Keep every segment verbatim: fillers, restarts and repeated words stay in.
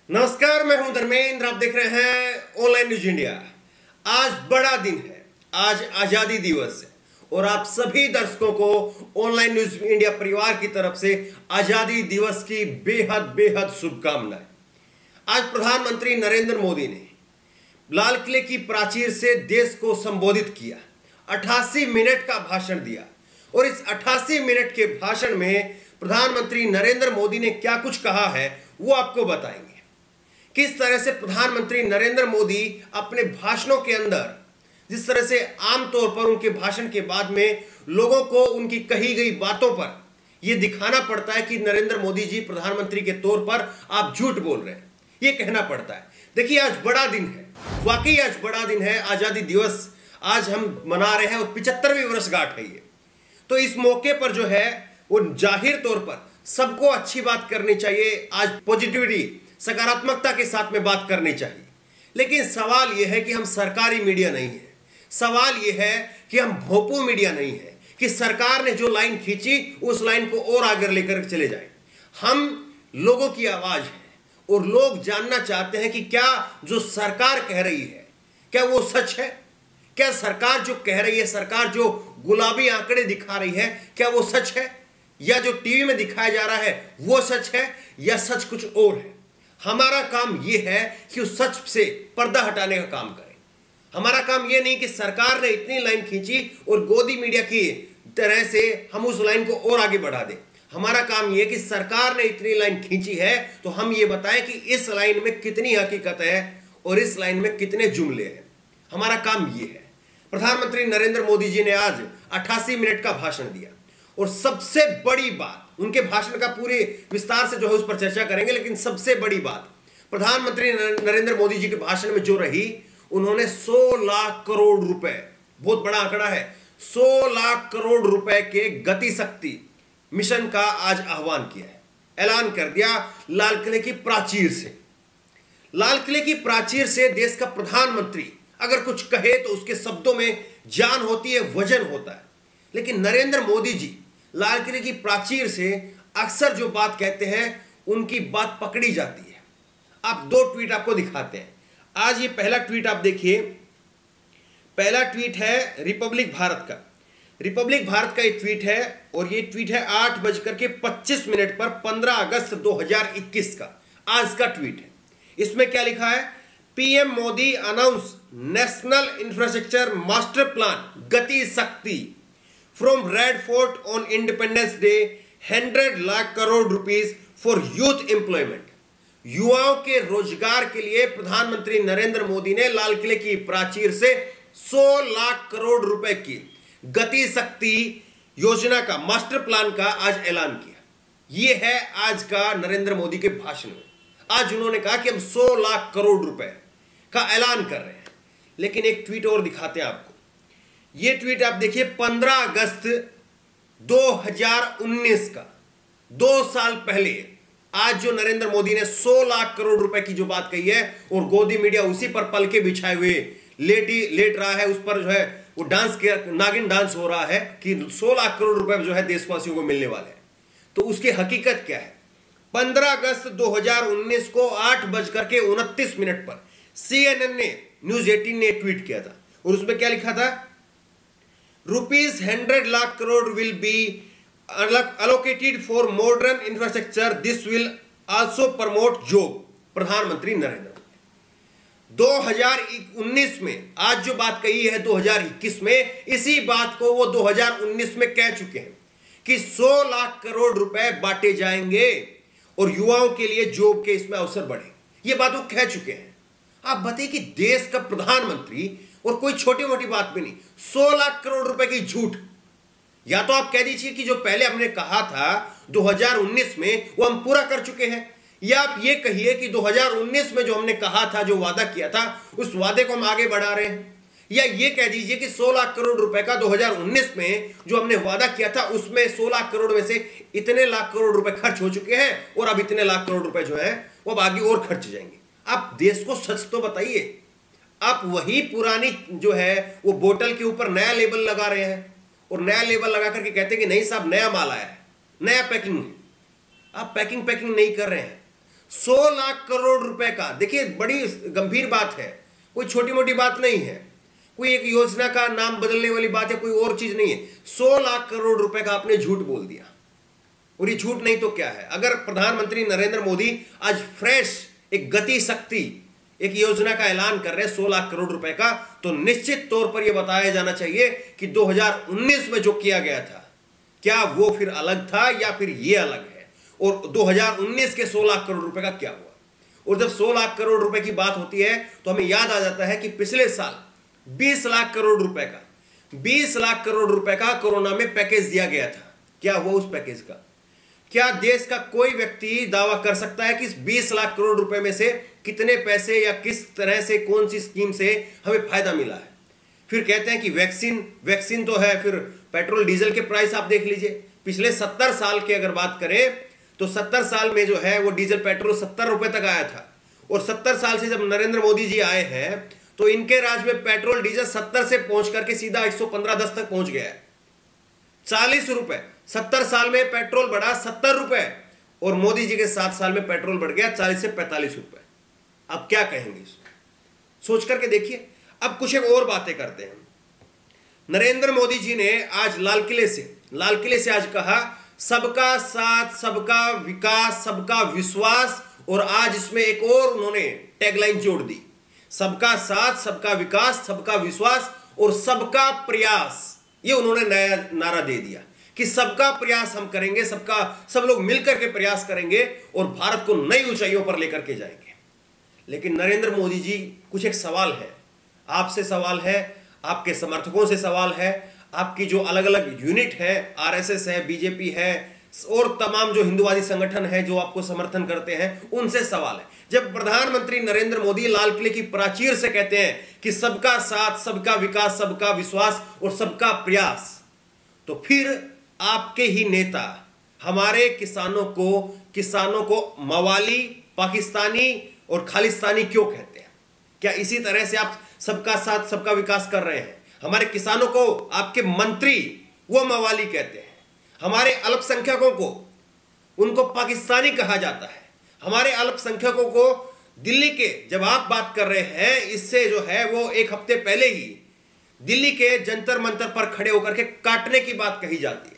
नमस्कार, मैं हूं धर्मेंद्र। आप देख रहे हैं ऑनलाइन न्यूज इंडिया। आज बड़ा दिन है, आज आजादी दिवस है और आप सभी दर्शकों को ऑनलाइन न्यूज इंडिया परिवार की तरफ से आजादी दिवस की बेहद बेहद शुभकामनाएं। आज प्रधानमंत्री नरेंद्र मोदी ने लाल किले की प्राचीर से देश को संबोधित किया, अट्ठासी मिनट का भाषण दिया और इस अट्ठासी मिनट के भाषण में प्रधानमंत्री नरेंद्र मोदी ने क्या कुछ कहा है वो आपको बताएंगे। किस तरह से प्रधानमंत्री नरेंद्र मोदी अपने भाषणों के अंदर, जिस तरह से आमतौर पर उनके भाषण के बाद में लोगों को उनकी कही गई बातों पर यह दिखाना पड़ता है कि नरेंद्र मोदी जी प्रधानमंत्री के तौर पर आप झूठ बोल रहे हैं, यह कहना पड़ता है। देखिए, आज बड़ा दिन है, वाकई आज बड़ा दिन है, आजादी दिवस आज हम मना रहे हैं और पिचहत्तरवीं वर्षगांठ है ये। तो इस मौके पर जो है वो जाहिर तौर पर सबको अच्छी बात करनी चाहिए, आज पॉजिटिविटी सकारात्मकता के साथ में बात करनी चाहिए। लेकिन सवाल यह है कि हम सरकारी मीडिया नहीं है, सवाल यह है कि हम भोंपू मीडिया नहीं है कि सरकार ने जो लाइन खींची उस लाइन को और आगे लेकर चले जाए। हम लोगों की आवाज है और लोग जानना चाहते हैं कि क्या जो सरकार कह रही है क्या वो सच है, क्या सरकार जो कह रही है, सरकार जो गुलाबी आंकड़े दिखा रही है, क्या वो सच है, या जो टीवी में दिखाया जा रहा है वो सच है, या सच कुछ और है। हमारा काम यह है कि उस सच से पर्दा हटाने का काम करें। हमारा काम यह नहीं कि सरकार ने इतनी लाइन खींची और गोदी मीडिया की तरह से हम उस लाइन को और आगे बढ़ा दें। हमारा काम यह कि सरकार ने इतनी लाइन खींची है तो हम ये बताएं कि इस लाइन में कितनी हकीकत है और इस लाइन में कितने जुमले हैं। हमारा काम यह है। प्रधानमंत्री नरेंद्र मोदी जी ने आज अट्ठासी मिनट का भाषण दिया और सबसे बड़ी बात, उनके भाषण का पूरे विस्तार से जो है उस पर चर्चा करेंगे, लेकिन सबसे बड़ी बात प्रधानमंत्री नरेंद्र मोदी जी के भाषण में जो रही, उन्होंने सौ लाख करोड़ रुपए, बहुत बड़ा आंकड़ा है, सौ लाख करोड़ रुपए के गति शक्ति मिशन का आज आह्वान किया है, ऐलान कर दिया लाल किले की प्राचीर से। लाल किले की प्राचीर से देश का प्रधानमंत्री अगर कुछ कहे तो उसके शब्दों में जान होती है, वजन होता है। लेकिन नरेंद्र मोदी जी लाल किले की प्राचीर से अक्सर जो बात कहते हैं उनकी बात पकड़ी जाती है। आप दो ट्वीट आपको दिखाते हैं। आज ये पहला ट्वीट आप देखिए, पहला ट्वीट है रिपब्लिक भारत का, रिपब्लिक भारत का ये ट्वीट है और ये ट्वीट है आठ बजकर के पच्चीस मिनट पर पंद्रह अगस्त दो हजार इक्कीस का, आज का ट्वीट है। इसमें क्या लिखा है? PM Modi announce national infrastructure master plan Gati Shakti from Red Fort on Independence Day, hundred lakh crore rupees for youth employment. युवाओं के रोजगार के लिए प्रधानमंत्री नरेंद्र मोदी ने लाल किले की प्राचीर से सौ लाख करोड़ रुपए की गति शक्ति योजना का, मास्टर प्लान का आज ऐलान किया। यह है आज का नरेंद्र मोदी के भाषण में। आज उन्होंने कहा कि हम सौ लाख करोड़ रुपए का ऐलान कर रहे हैं। लेकिन एक ट्वीट और दिखाते हैं आपको। यह ट्वीट आप देखिए, पंद्रह अगस्त दो हजार उन्नीस का, दो साल पहले आज जो नरेंद्र मोदी ने सौ लाख करोड़ रुपए की जो बात कही है और गोदी मीडिया उसी पर पलके बिछाए हुए लेटी लेट रहा है, उस पर जो है वो डांस के नागिन डांस हो रहा है कि सौ लाख करोड़ रुपए जो है देशवासियों को मिलने वाले हैं। तो उसकी हकीकत क्या है? पंद्रह अगस्त दो हजार उन्नीस को आठ बजकर के उनतीस मिनट पर सीएनएन ने, न्यूज एटीन ने ट्वीट किया था और उसमें क्या लिखा था? Rupees hundred lakh crore will be allocated for modern infrastructure. This will also promote job. प्रधानमंत्री नरेंद्र मोदी दो हजार उन्नीस में आज जो बात कही है दो हजार इक्कीस में, इसी बात को वो दो हजार उन्नीस में कह चुके हैं कि सौ लाख करोड़ रुपए बांटे जाएंगे और युवाओं के लिए जॉब के इसमें अवसर बढ़े। ये बात वो कह चुके हैं। आप बताइए कि देश का प्रधानमंत्री, और कोई छोटी मोटी बात भी नहीं, सौ लाख करोड़ रुपए की झूठ। या तो आप कह दीजिए कि जो पहले हमने कहा था दो हजार उन्नीस में वो हम पूरा कर चुके हैं, या आप ये कहिए कि दो हजार उन्नीस में जो हमने कहा था, जो वादा किया था, उस वादे को हम आगे बढ़ा रहे हैं, या ये कह दीजिए कि सौ लाख करोड़ रुपए का दो हजार उन्नीस में जो हमने वादा किया था उसमें सौ लाख करोड़ में से इतने लाख करोड़ रुपए खर्च हो चुके हैं और अब इतने लाख करोड़ रुपए जो है वो अब आगे और खर्च जाएंगे। आप देश को सच तो बताइए। आप वही पुरानी जो है वो बोतल के ऊपर नया लेबल लगा रहे हैं और नया लेबल लगा करके कहते हैं कि नहीं साहब नया माल आया है, नया पैकिंग है। आप पैकिंग पैकिंग नहीं कर रहे हैं। सौ लाख करोड़ रुपए का, देखिए बड़ी गंभीर बात है, कोई छोटी मोटी बात नहीं है, कोई एक योजना का नाम बदलने वाली बात है, कोई और चीज नहीं है। सौ लाख करोड़ रुपए का आपने झूठ बोल दिया, और ये झूठ नहीं तो क्या है। अगर प्रधानमंत्री नरेंद्र मोदी आज फ्रेश एक गति शक्ति एक योजना का ऐलान कर रहे हैं सौ लाख करोड़ रुपए का, तो निश्चित तौर पर यह बताया जाना चाहिए कि दो हज़ार उन्नीस में जो किया गया था क्या वो फिर अलग था या फिर ये अलग है, और दो हज़ार उन्नीस के सौ लाख करोड़ रुपए का क्या हुआ। और जब सौ लाख करोड़ रुपए की बात होती है तो हमें याद आ जाता है कि पिछले साल बीस लाख करोड़ रुपए का बीस लाख करोड़ रुपए का कोरोना में पैकेज दिया गया था। क्या हुआ उस पैकेज का? क्या देश का कोई व्यक्ति दावा कर सकता है कि इस बीस लाख करोड़ रुपए में से कितने पैसे या किस तरह से कौन सी स्कीम से हमें फायदा मिला है? फिर कहते हैं कि वैक्सीन वैक्सीन तो है, फिर पेट्रोल डीजल के प्राइस आप देख लीजिए, पिछले सत्तर साल की अगर बात करें तो सत्तर साल में जो है वो डीजल पेट्रोल सत्तर रुपए तक आया था, और सत्तर साल से जब नरेंद्र मोदी जी आए हैं तो इनके राज में पेट्रोल डीजल सत्तर से पहुंच करके सीधा एक सौ पंद्रह दस तक पहुंच गया है। चालीस रुपए सत्तर साल में पेट्रोल बढ़ा सत्तर रुपए, और मोदी जी के सात साल में पेट्रोल बढ़ गया चालीस से पैंतालीस रुपए। अब क्या कहेंगे इसको? सोच करके देखिए। अब कुछ एक और बातें करते हैं। नरेंद्र मोदी जी ने आज लाल किले से लाल किले से आज कहा सबका साथ, सबका विकास, सबका विश्वास, और आज इसमें एक और उन्होंने टैगलाइन जोड़ दी, सबका साथ, सबका विकास, सबका विश्वास और सबका प्रयास। ये उन्होंने नया नारा दे दिया कि सबका प्रयास हम करेंगे, सबका सब लोग मिलकर के प्रयास करेंगे और भारत को नई ऊंचाइयों पर लेकर के जाएंगे। लेकिन नरेंद्र मोदी जी, कुछ एक सवाल है, आपसे सवाल है, आपके समर्थकों से सवाल है, आपकी जो अलग अलग यूनिट है, आरएसएस है, बीजेपी है, और तमाम जो हिंदुवादी संगठन है जो आपको समर्थन करते हैं, उनसे सवाल है। जब प्रधानमंत्री नरेंद्र मोदी लाल किले की प्राचीर से कहते हैं कि सबका साथ, सबका विकास, सबका विश्वास और सबका प्रयास, तो फिर आपके ही नेता हमारे किसानों को किसानों को मवाली, पाकिस्तानी और खालिस्तानी क्यों कहते हैं? क्या इसी तरह से आप सबका साथ, सबका विकास कर रहे हैं? हमारे किसानों को आपके मंत्री वो मवाली कहते हैं, हमारे अल्पसंख्यकों को उनको पाकिस्तानी कहा जाता है, हमारे अल्पसंख्यकों को दिल्ली के, जब आप बात कर रहे हैं इससे जो है वो एक हफ्ते पहले ही दिल्ली के जंतर मंतर पर खड़े होकर के काटने की बात कही जाती है।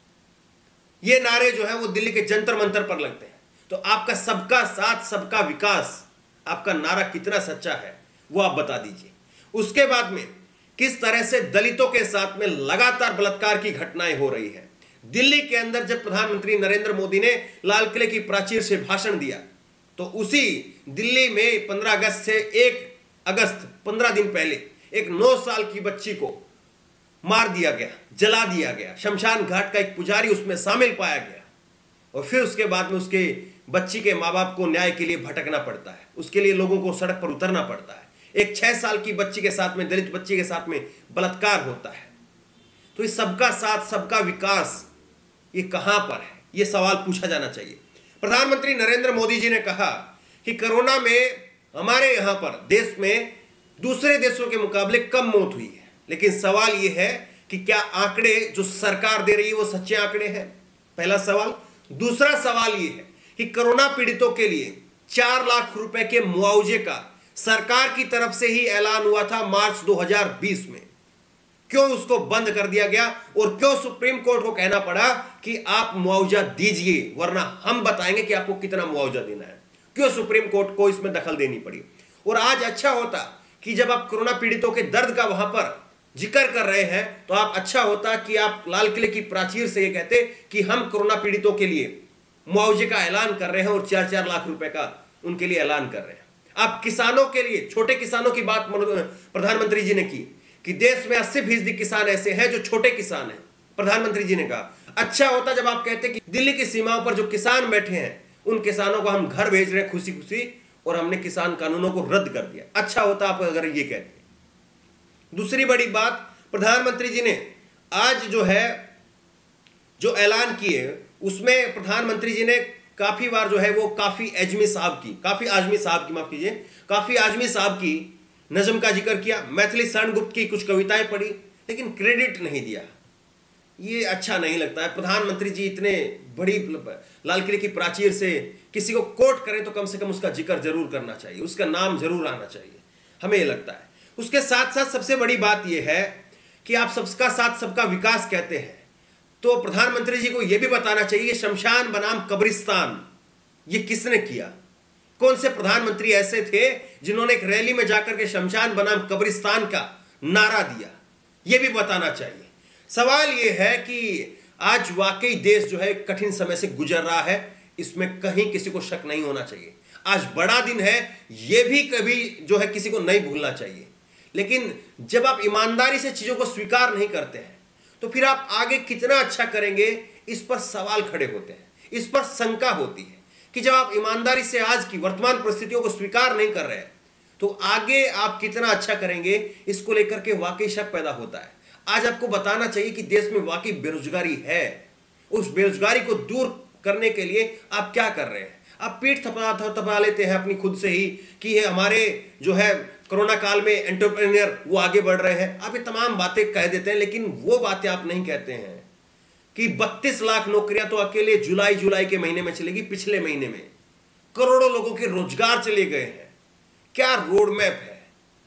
ये नारे जो है वो दिल्ली के जंतर मंतर पर लगते हैं। तो आपका सबका साथ, सबका विकास, आपका नारा कितना सच्चा है वो आप बता दीजिए। उसके बाद में किस तरह से दलितों के साथ में लगातार बलात्कार की घटनाएं हो रही है। दिल्ली के अंदर जब प्रधानमंत्री नरेंद्र मोदी ने लाल किले की प्राचीर से भाषण दिया तो उसी दिल्ली में पंद्रह अगस्त से एक अगस्त पंद्रह दिन पहले एक नौ साल की बच्ची को मार दिया गया, जला दिया गया। शमशान घाट का एक पुजारी उसमें शामिल पाया गया, और फिर उसके बाद में उसके बच्ची के माँ बाप को न्याय के लिए भटकना पड़ता है, उसके लिए लोगों को सड़क पर उतरना पड़ता है। एक छह साल की बच्ची के साथ में, दलित बच्ची के साथ में बलात्कार होता है। तो ये सबका साथ, सबका विकास ये कहां पर है? ये सवाल पूछा जाना चाहिए। प्रधानमंत्री नरेंद्र मोदी जी ने कहा कि कोरोना में हमारे यहां पर देश में दूसरे देशों के मुकाबले कम मौत हुई है, लेकिन सवाल यह है कि क्या आंकड़े जो सरकार दे रही है वो सच्चे आंकड़े हैं? पहला सवाल। दूसरा सवाल यह है कि कोरोना पीड़ितों के लिए चार लाख रुपए के मुआवजे का सरकार की तरफ से ही ऐलान हुआ था मार्च दो हज़ार बीस में, क्यों उसको बंद कर दिया गया और क्यों सुप्रीम कोर्ट को कहना पड़ा कि आप मुआवजा दीजिए वरना हम बताएंगे कि आपको कितना मुआवजा देना है? क्यों सुप्रीम कोर्ट को इसमें दखल देनी पड़ी? और आज अच्छा होता कि जब आप कोरोना पीड़ितों के दर्द का वहां पर जिक्र कर रहे हैं तो आप अच्छा होता कि आप लाल किले की प्राचीर से ये कहते कि हम कोरोना पीड़ितों के लिए मुआवजे का ऐलान कर रहे हैं और चार चार लाख रुपए का उनके लिए ऐलान कर रहे हैं। आप किसानों के लिए, छोटे किसानों की बात प्रधानमंत्री जी ने की कि देश में अस्सी फीसदी किसान ऐसे हैं जो छोटे किसान हैं। प्रधानमंत्री जी ने कहा अच्छा होता जब आप कहते कि दिल्ली की सीमाओं पर जो किसान बैठे हैं उन किसानों को हम घर भेज रहे हैं खुशी खुशी और हमने किसान कानूनों को रद्द कर दिया। अच्छा होता आप अगर ये कहते। दूसरी बड़ी बात, प्रधानमंत्री जी ने आज जो है जो ऐलान किए उसमें प्रधानमंत्री जी ने काफी बार जो है वो काफी आजमी साहब की काफी आजमी साहब की माफ कीजिए काफी आजमी साहब की नज्म का जिक्र किया, मैथिली शरण गुप्त की कुछ कविताएं पढ़ी, लेकिन क्रेडिट नहीं दिया। ये अच्छा नहीं लगता है। प्रधानमंत्री जी इतने बड़ी लाल किले की प्राचीर से किसी को कोट करें तो कम से कम उसका जिक्र जरूर करना चाहिए, उसका नाम जरूर आना चाहिए, हमें यह लगता है। उसके साथ साथ सबसे बड़ी बात यह है कि आप सबका साथ सबका विकास कहते हैं, तो प्रधानमंत्री जी को यह भी बताना चाहिए शमशान बनाम कब्रिस्तान ये किसने किया। कौन से प्रधानमंत्री ऐसे थे जिन्होंने एक रैली में जाकर के शमशान बनाम कब्रिस्तान का नारा दिया, यह भी बताना चाहिए। सवाल यह है कि आज वाकई देश जो है कठिन समय से गुजर रहा है, इसमें कहीं किसी को शक नहीं होना चाहिए। आज बड़ा दिन है, यह भी कभी जो है किसी को नहीं भूलना चाहिए। लेकिन जब आप ईमानदारी से चीजों को स्वीकार नहीं करते हैं तो फिर आप आगे कितना अच्छा करेंगे, इस पर सवाल खड़े होते हैं, इस पर शंका होती है कि जब आप ईमानदारी से आज की वर्तमान परिस्थितियों को स्वीकार नहीं कर रहे हैं तो आगे आप कितना अच्छा करेंगे, इसको लेकर के वाकई शक पैदा होता है। आज आपको बताना चाहिए कि देश में वाकई बेरोजगारी है, उस बेरोजगारी को दूर करने के लिए आप क्या कर रहे हैं। आप पीठ थपा थपा लेते हैं अपनी खुद से ही कि ये हमारे जो है कोरोना काल में एंटरप्रेन्योर वो आगे बढ़ रहे हैं, आप ये तमाम बातें कह देते हैं, लेकिन वो बातें आप नहीं कहते हैं कि बत्तीस लाख नौकरियां तो अकेले जुलाई जुलाई के महीने में चलेगी, पिछले महीने में करोड़ों लोगों के रोजगार चले गए हैं। क्या रोड मैप है।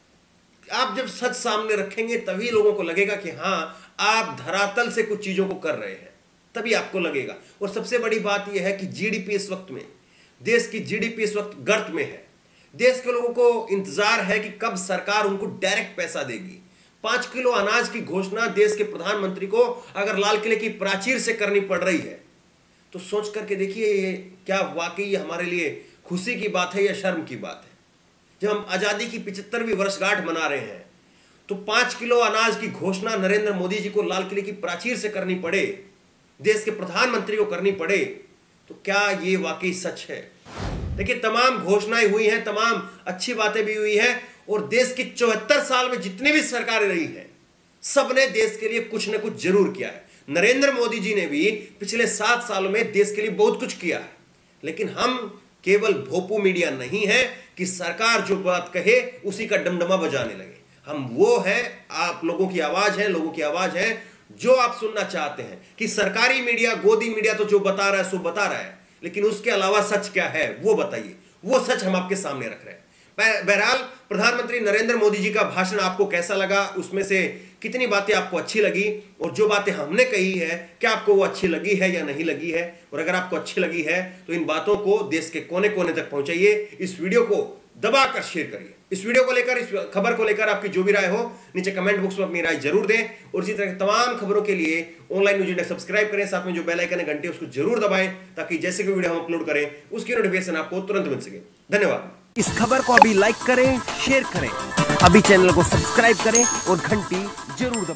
आप जब सच सामने रखेंगे तभी लोगों को लगेगा कि हां आप धरातल से कुछ चीजों को कर रहे हैं, तभी आपको लगेगा। और सबसे बड़ी बात यह है कि जीडीपी इस वक्त में, देश की जीडीपी इस वक्त गर्त में है। देश के लोगों को इंतजार है कि कब सरकार उनको डायरेक्ट पैसा देगी। पांच किलो अनाज की घोषणा देश के प्रधानमंत्री को अगर लाल किले की प्राचीर से करनी पड़ रही है तो सोच करके देखिए ये क्या वाकई हमारे लिए खुशी की बात है या शर्म की बात है। जब हम आजादी की पिछहत्तरवीं वर्षगांठ मना रहे हैं तो पांच किलो अनाज की घोषणा नरेंद्र मोदी जी को लाल किले की प्राचीर से करनी पड़े, देश के प्रधानमंत्री को करनी पड़े, तो क्या ये वाकई सच है। देखिए तमाम घोषणाएं हुई हैं, तमाम अच्छी बातें भी हुई हैं, और देश की चौहत्तर साल में जितनी भी सरकारें रही हैं सबने देश के लिए कुछ न कुछ जरूर किया है। नरेंद्र मोदी जी ने भी पिछले सात सालों में देश के लिए बहुत कुछ किया है। लेकिन हम केवल भोपू मीडिया नहीं है कि सरकार जो बात कहे उसी का डमडमा बजाने लगे। हम वो है, आप लोगों की आवाज है, लोगों की आवाज है जो आप सुनना चाहते हैं कि सरकारी मीडिया, गोदी मीडिया तो जो बता रहा है सो बता रहा है, लेकिन उसके अलावा सच क्या है वो बताइए। वो सच हम आपके सामने रख रहे हैं। बहरहाल प्रधानमंत्री नरेंद्र मोदी जी का भाषण आपको कैसा लगा, उसमें से कितनी बातें आपको अच्छी लगी, और जो बातें हमने कही है क्या आपको वो अच्छी लगी है या नहीं लगी है। और अगर आपको अच्छी लगी है तो इन बातों को देश के कोने कोने तक पहुंचाइए, इस वीडियो को दबाकर शेयर करिए। इस वीडियो को लेकर, इस खबर को लेकर आपकी जो भी राय हो नीचे कमेंट बॉक्स में अपनी राय जरूर दें। और इसी तरह की तमाम खबरों के लिए ऑनलाइन न्यूज़ इंडिया सब्सक्राइब करें, साथ में जो बेल आइकन है घंटे उसको जरूर दबाएं ताकि जैसे कोई वीडियो हम अपलोड करें उसकी नोटिफिकेशन आपको तुरंत मिल सके। धन्यवाद। इस खबर को अभी लाइक करें, शेयर करें, अभी चैनल को सब्सक्राइब करें और घंटी जरूर दबाएं।